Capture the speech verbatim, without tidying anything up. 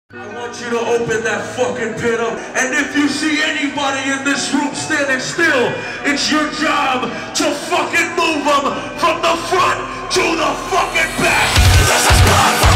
I want you to open that fucking pit up, and if you see anybody in this room standing still, it's your job to fucking move them from the front to the fucking back. This is blood.